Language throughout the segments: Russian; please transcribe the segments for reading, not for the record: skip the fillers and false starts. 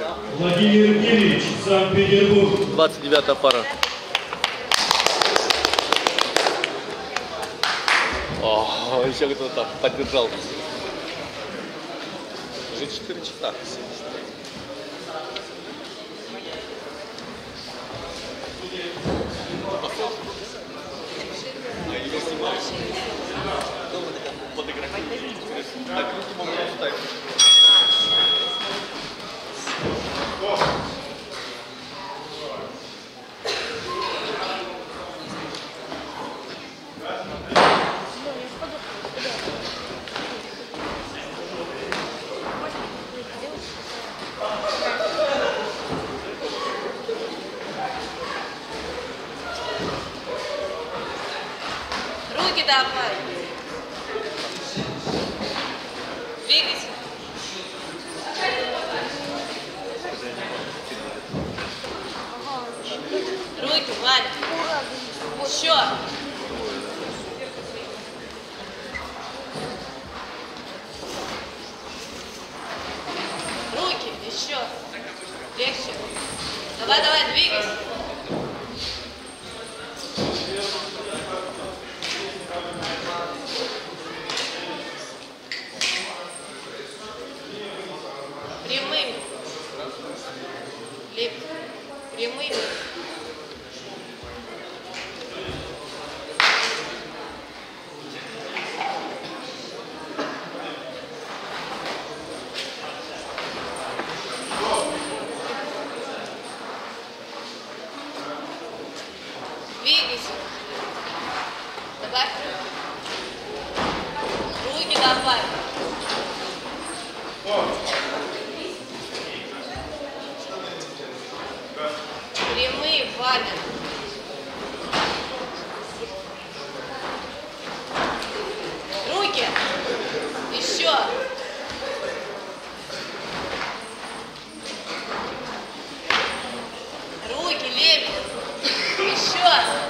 Владимир Ильич, Санкт-Петербург. 29-я пара. О, еще кто-то там поддержал. Уже 4 часа. Я не снимаю. Так, руки могут встать. Руки давай. Двигайся. Руки, Ваня. Еще. Руки, еще. Легче. Давай, давай, двигайся. Прямыми. Прямыми. Двигайся. Добавь руки добавь. Прямые, Ваня. Руки. Еще. Руки, лебедь. Еще.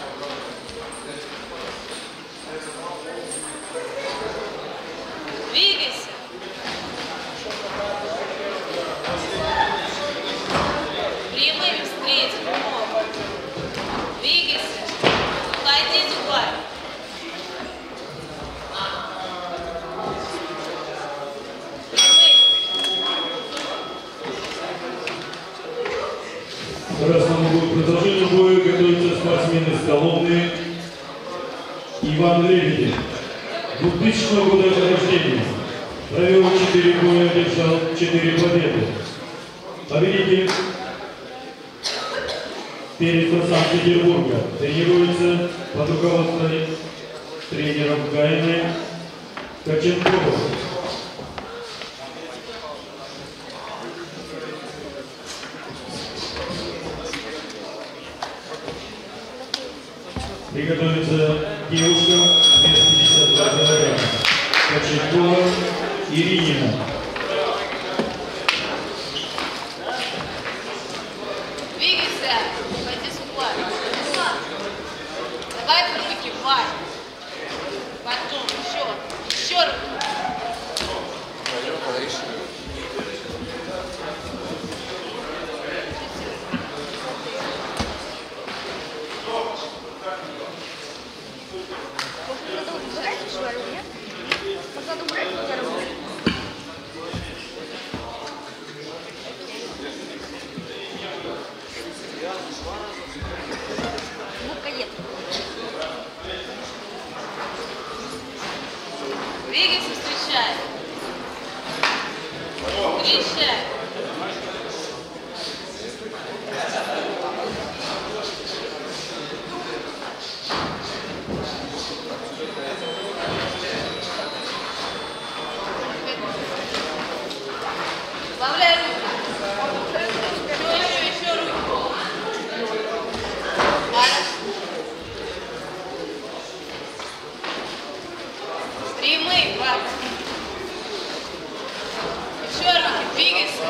Двигайся. Прямыми встретим. Двигайся. Уходи, зубай. К красному продолжению боя готовятся спортсмены из Коломны. Иван Лебедев. 2000 года рождения. Провел 4 боя, одержал 4 победы. Победитель перец Санкт-Петербурга. Тренируется под руководством тренером Гайны Коченкова. Приготовится девушка 252 килограмма. Коченкова Иринина. Двигайся. Пойди сюда. Давай руки, Вань. Потом еще. Еще руки. Двигайся, встречай. Встречай. Добавляй руки. Еще руки. Прямые, папа. Еще руки, двигайся.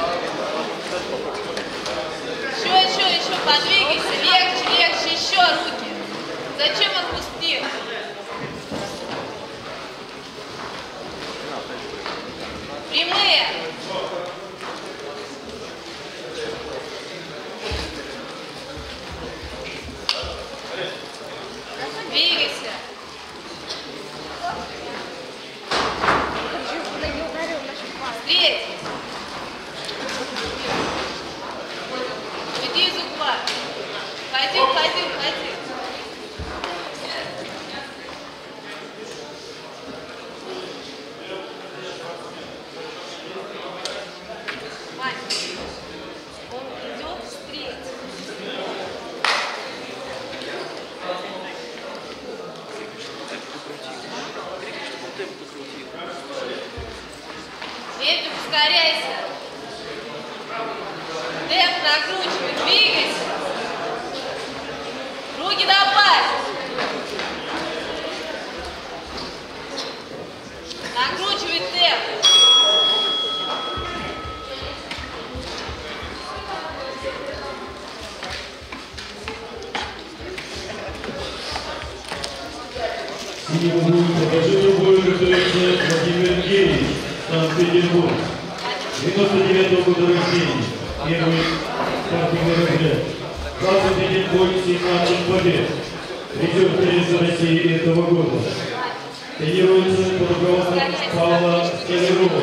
Еще, подвигайся. Легче, еще руки. Зачем отпустил? Прямые. Темп накручивай, двигайся. Руки добавь. Накручивай темп. Синему продолжению боя готовится Владимир Герич, Санкт-Петербург. 99-го года рождения. Первый спортивный разряд. 21 бой, 17 побед. Призер первенства России этого года. Тренируется под руководством Павла Столярова.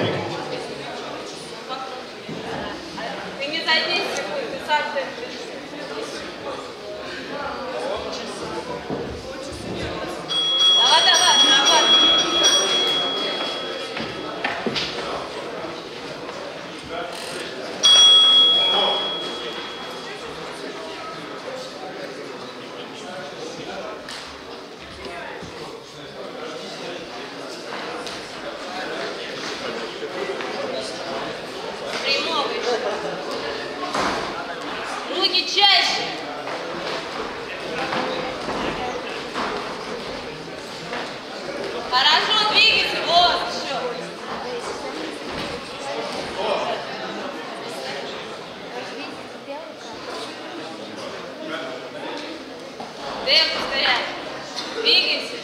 Ты не за 10 секунд, ты сам ты. Давай, давай. Прямой. Руки чаще. Хорошо, двигайся, вот, еще. Темп ускоряй. Двигайся.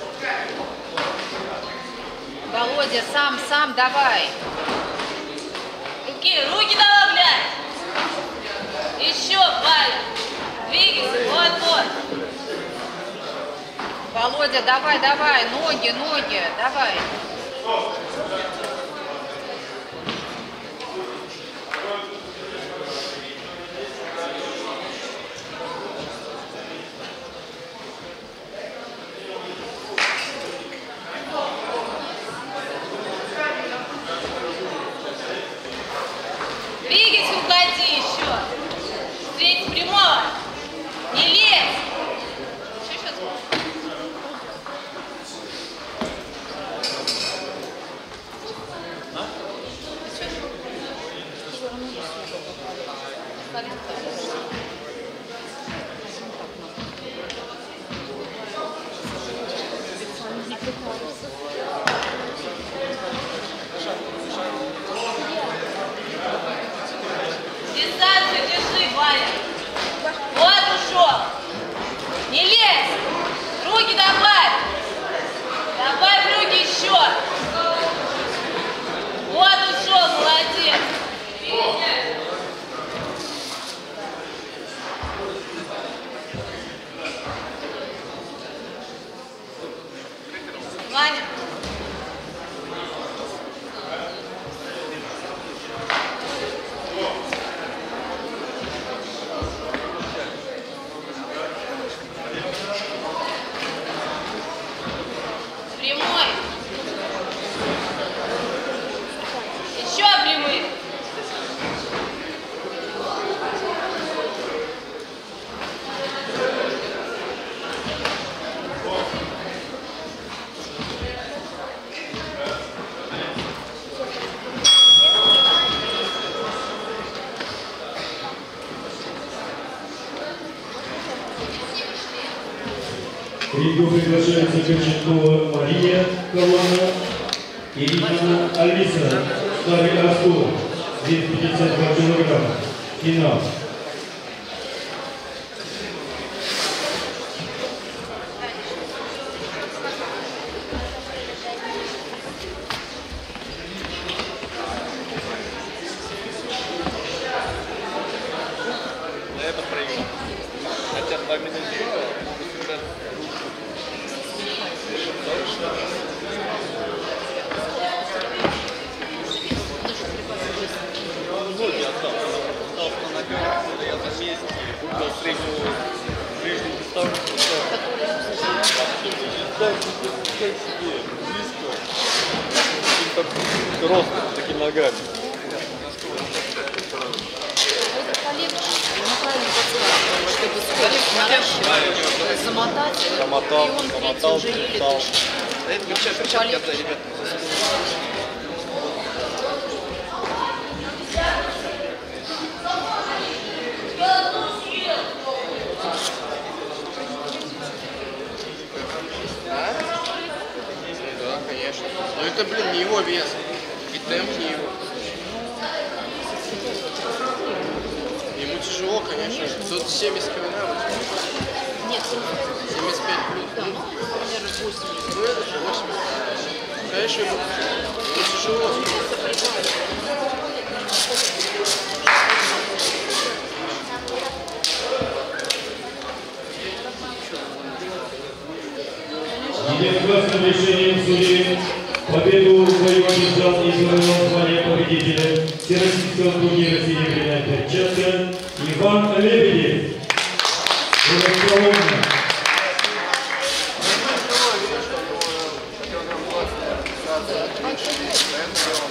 Володя, сам давай. Руки давай, блядь. Еще, Валя. Двигайся, вот. Володя, давай, ноги, давай. Двигайся, уходи еще. Встреть прямого. Не лезь. Еще. Дистанцию держи, Валя. Вот ушел. Не лезь. Руки добавь. Добавь руки еще. Вот ушел, молодец. Ваня. Прямой. Еще прямые. В ринг приглашается Кочеткова Мария Колонна и Ирина Алиса, Старый Оскол, вес 52 килограмма. Финал. Это проиграл. Хотя 2 минуты. Ноги отдал. Остался на ногах, я на месте, выбрал среднюю ближнюю дистанцию. Дистанцию пускай себе, близко. Таким ростом, такими ногами. Чтобы скорость наращивать, замотать, Замотал, и он третий замотал, уже еле встал. дышит. Это перчатки отдай, ребят. это, блин, не его вес. И темп не его. Ему тяжело, конечно. Тут 70 килограмм. Нет, 75 плюс. да, ну, примерно 80. Ну это же 80. Конечно, ему тяжело. Единогласным решением судей победу в бою одержал и завоевал звание победителя всероссийского турнира «Серебряная перчатка» Иван Лебедев. Поэтому